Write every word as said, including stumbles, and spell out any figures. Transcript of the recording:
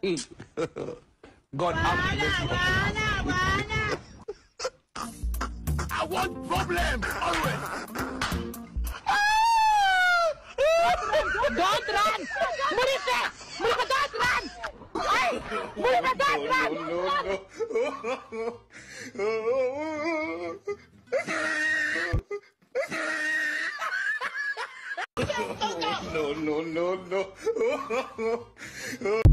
God have mercy. Wala, wala. I want problem always. Don't run! Murite! Murite, don't run! Ay! Murite, don't run! No, no, no. No, no, no, no.